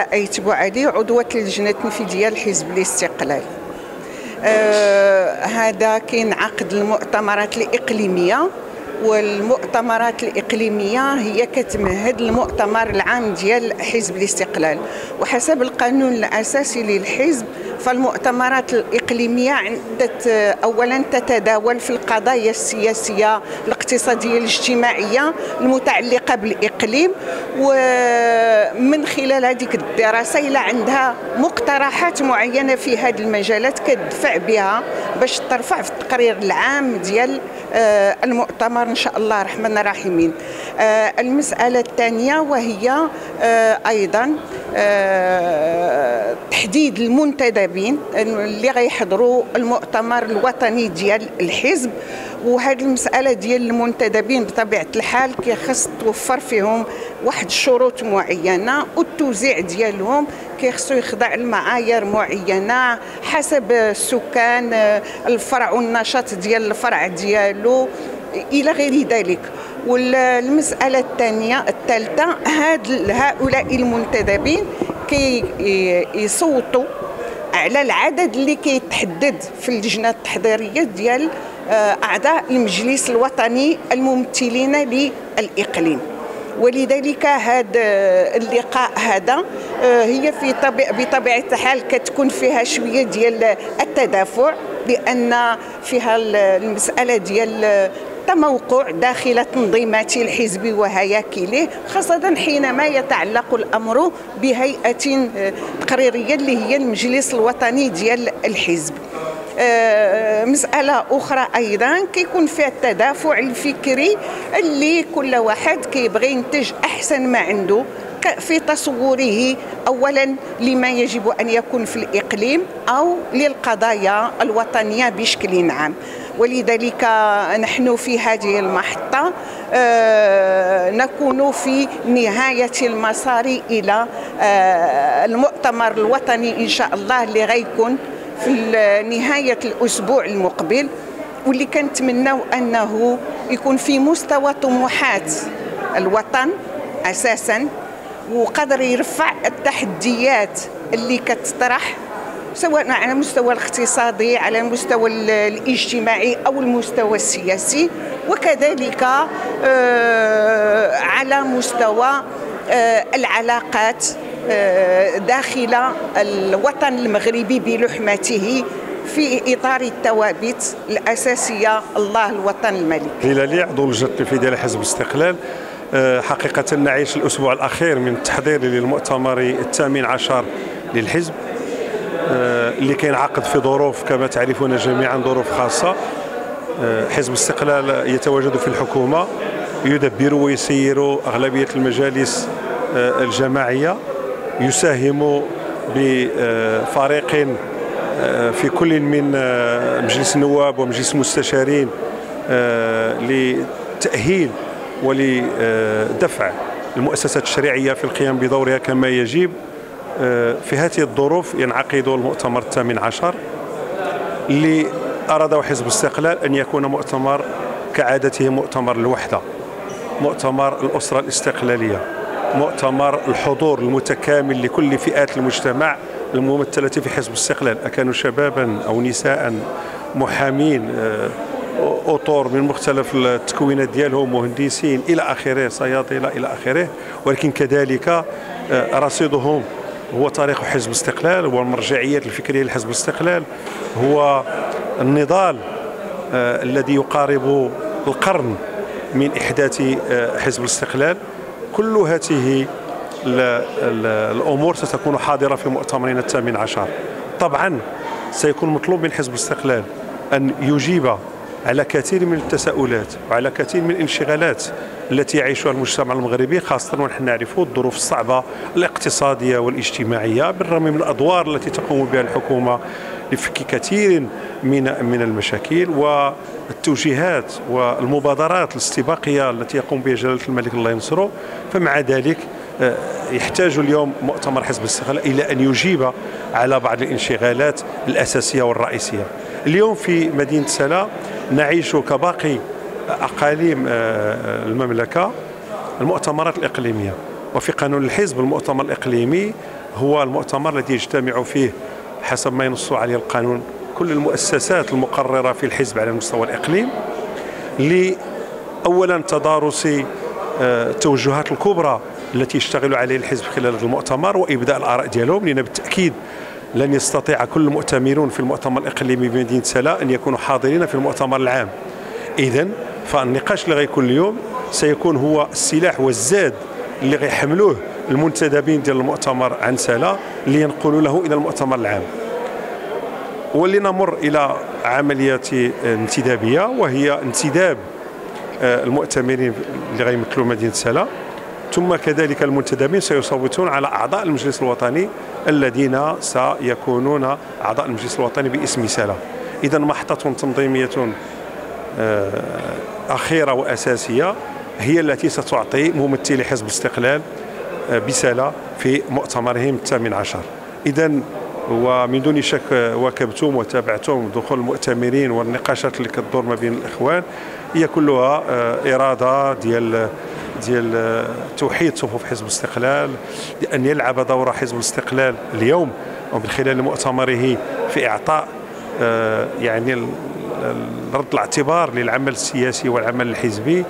أيتبو علي عضوة اللجنة التنفيذية لحزب الاستقلال. هذا كينعقد المؤتمرات الإقليمية، والمؤتمرات الإقليمية هي كتمهد المؤتمر العام ديال حزب الاستقلال، وحسب القانون الأساسي للحزب فالمؤتمرات الإقليمية أولا تتداول في القضايا السياسية الاقتصادية الاجتماعية المتعلقة بالإقليم، ومن خلال هذيك الدراسة إلى عندها مقترحات معينة في هذه المجالات كتدفع بها باش ترفع في التقرير العام ديال المؤتمر إن شاء الله الرحمن الرحيم. المسألة الثانية وهي أيضا تحديد المنتدبين اللي غيحضروا المؤتمر الوطني ديال الحزب، وهذه المسألة ديال المنتدبين بطبيعة الحال كيخص توفر فيهم واحد الشروط معينة، والتوزيع ديالهم كيخصو يخضع لمعايير معينة حسب السكان الفرع والنشاط ديال الفرع ديالو إلى غير ذلك. والمسألة الثالثة هؤلاء المنتدبين كيصوتوا على العدد اللي كيتحدد في اللجنة التحضيرية ديال أعضاء المجلس الوطني الممثلين للإقليم. ولذلك هذا اللقاء هذا هي بطبيعة الحال كتكون فيها شوية ديال التدافع، لأن فيها المسألة ديال تموقع داخل تنظيمات الحزب وهياكله، خاصة حينما يتعلق الأمر بهيئة تقريرية اللي هي المجلس الوطني ديال الحزب. مسألة أخرى أيضا كيكون فيها التدافع الفكري اللي كل واحد كيبغي ينتج أحسن ما عنده في تصوره أولا لما يجب أن يكون في الإقليم أو للقضايا الوطنية بشكل عام. ولذلك نحن في هذه المحطة نكون في نهاية المسار إلى المؤتمر الوطني إن شاء الله اللي غيكون في نهاية الأسبوع المقبل، واللي كنتمناو أنه يكون في مستوى طموحات الوطن أساساً، وقدر يرفع التحديات اللي كتطرح سواء على المستوى الاقتصادي على المستوى الاجتماعي أو المستوى السياسي، وكذلك على مستوى العلاقات داخل الوطن المغربي بلحمته في إطار الثوابت الأساسية الله الوطن الملك. هلالي عضو لجنة التنفيذية لحزب الاستقلال. حقيقة نعيش الأسبوع الأخير من التحضير للمؤتمر 18 للحزب اللي كينعقد في ظروف كما تعرفون جميعا ظروف خاصة. حزب الاستقلال يتواجد في الحكومة، يدبر ويسير أغلبية المجالس الجماعية، يساهم بفريق في كل من مجلس النواب ومجلس المستشارين لتأهيل ولدفع المؤسسات الشريعية في القيام بدورها كما يجب. في هذه الظروف ينعقد المؤتمر 18 اللي أراده حزب الاستقلال أن يكون مؤتمر كعادته مؤتمر الوحدة، مؤتمر الأسرة الاستقلالية، مؤتمر الحضور المتكامل لكل فئات المجتمع الممثلة في حزب الاستقلال، أكانوا شبابا أو نساء، محامين، أطور من مختلف التكوينات ديالهم، مهندسين إلى آخره، صيادلة إلى آخره. ولكن كذلك رصيدهم هو تاريخ حزب الاستقلال والمرجعيات الفكرية لحزب الاستقلال، هو النضال الذي يقارب القرن من إحداث حزب الاستقلال. كل هذه الأمور ستكون حاضرة في مؤتمرنا 18. طبعا سيكون مطلوب من حزب الاستقلال أن يجيب على كثير من التساؤلات وعلى كثير من الانشغالات التي يعيشها المجتمع المغربي، خاصة ونحن نعرف الظروف الصعبة الاقتصادية والاجتماعية، بالرغم من الأدوار التي تقوم بها الحكومة لفك كثير من المشاكل والتوجيهات والمبادرات الاستباقية التي يقوم بها جلالة الملك الله ينصره. فمع ذلك يحتاج اليوم مؤتمر حزب الاستقلال إلى أن يجيب على بعض الانشغالات الأساسية والرئيسية. اليوم في مدينة سلا نعيش كباقي أقاليم المملكة المؤتمرات الإقليمية، وفي قانون الحزب المؤتمر الإقليمي هو المؤتمر الذي يجتمع فيه حسب ما ينص عليه القانون كل المؤسسات المقررة في الحزب على مستوى الإقليم، أولا تدارس التوجهات الكبرى التي يشتغل عليها الحزب خلال هذا المؤتمر وإبداء الآراء ديالهم، لأن بالتأكيد لن يستطيع كل المؤتمرون في المؤتمر الإقليمي بمدينة سلا أن يكونوا حاضرين في المؤتمر العام. إذن فالنقاش اللي غيكون اليوم سيكون هو السلاح والزاد اللي غيحملوه المنتدبين ديال المؤتمر عن سلا لينقلوا له إلى المؤتمر العام. ولنمر إلى عملية انتدابية، وهي انتداب المؤتمرين اللي غيمثلوا مدينة سلا، ثم كذلك المنتدبين سيصوتون على أعضاء المجلس الوطني الذين سيكونون أعضاء المجلس الوطني باسم سلا. إذا محطة تنظيمية أخيرة وأساسية هي التي ستعطي ممثلي حزب الاستقلال بسلا في مؤتمرهم 18. إذا ومن دون شك واكبتم وتابعتم دخول المؤتمرين والنقاشات اللي كتدور ما بين الإخوان، هي كلها إرادة ديال توحيد صفوف حزب الاستقلال، لأن يلعب دور حزب الاستقلال اليوم ومن خلال مؤتمره في إعطاء يعني رد الاعتبار للعمل السياسي والعمل الحزبي،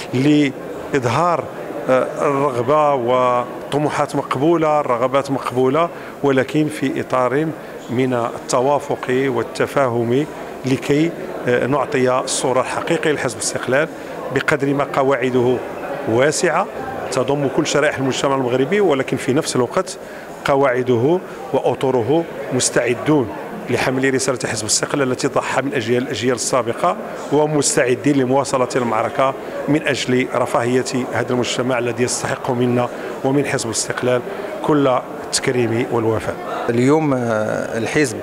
لإظهار الرغبة وطموحات مقبولة، الرغبات مقبولة، ولكن في إطار من التوافق والتفاهم لكي نعطي الصورة الحقيقية لحزب الاستقلال بقدر ما قواعده واسعة تضم كل شرائح المجتمع المغربي، ولكن في نفس الوقت قواعده وأطره مستعدون لحمل رسالة حزب الاستقلال التي ضحى من أجل الأجيال السابقة، ومستعدين لمواصلة المعركة من أجل رفاهية هذا المجتمع الذي يستحق منا ومن حزب الاستقلال كل التكريم والوفاء. اليوم الحزب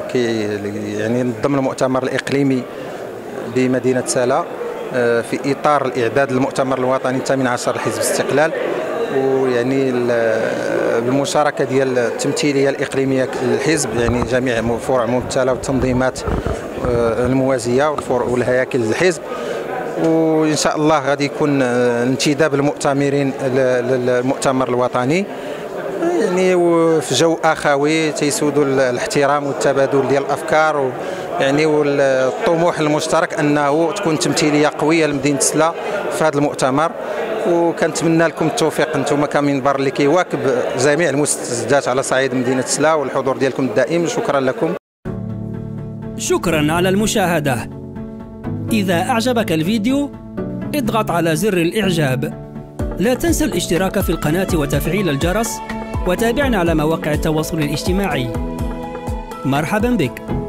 يعني نظم المؤتمر الإقليمي بمدينة سلا في إطار الإعداد للمؤتمر الوطني 18 لحزب الاستقلال، ويعني بالمشاركة ديال التمثيلية الإقليمية للحزب، يعني جميع فروع ممثلة والتنظيمات الموازية والهياكل الحزب. وإن شاء الله غادي يكون انتداب المؤتمرين للمؤتمر الوطني يعني في جو أخوي تيسودوا الاحترام والتبادل ديال الأفكار يعني والطموح المشترك أنه تكون تمثيلية قوية لمدينة سلا في هذا المؤتمر. وكنتمنى لكم التوفيق انتم كمنبر اللي كيواكب جميع المستجدات على صعيد مدينة سلا، والحضور ديالكم الدائم. شكرا لكم. شكرا على المشاهدة. إذا أعجبك الفيديو اضغط على زر الإعجاب. لا تنسى الاشتراك في القناة وتفعيل الجرس، وتابعنا على مواقع التواصل الاجتماعي. مرحبا بك.